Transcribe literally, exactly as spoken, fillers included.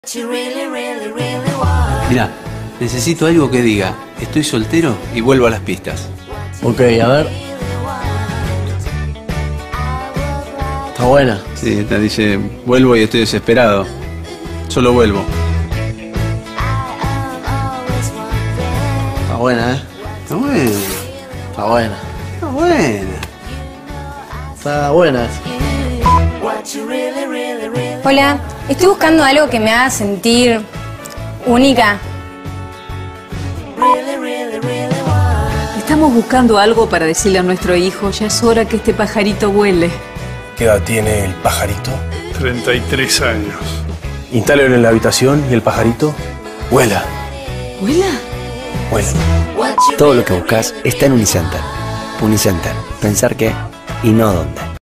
Mirá, necesito algo que diga estoy soltero y vuelvo a las pistas. Ok, a ver. Está buena. Sí, esta dice vuelvo y estoy desesperado. Solo vuelvo. Está buena, ¿eh? Está buena. Está buena. Está buena. Está buena. Hola, estoy buscando algo que me haga sentir única. Estamos buscando algo para decirle a nuestro hijo, ya es hora que este pajarito vuele. ¿Qué edad tiene el pajarito? treinta y tres años. Instálelo en la habitación y el pajarito vuela. ¿Vuela? Vuela. Todo lo que buscas está en Unicenter. Unicenter. Pensar qué y no dónde.